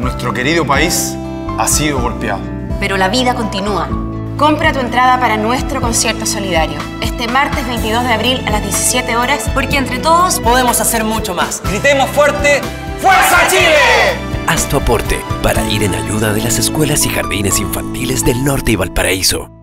Nuestro querido país ha sido golpeado. Pero la vida continúa. Compra tu entrada para nuestro concierto solidario este martes 22 de abril a las 17 horas, porque entre todos podemos hacer mucho más. Gritemos fuerte: ¡Fuerza Chile! Haz tu aporte para ir en ayuda de las escuelas y jardines infantiles del norte y Valparaíso.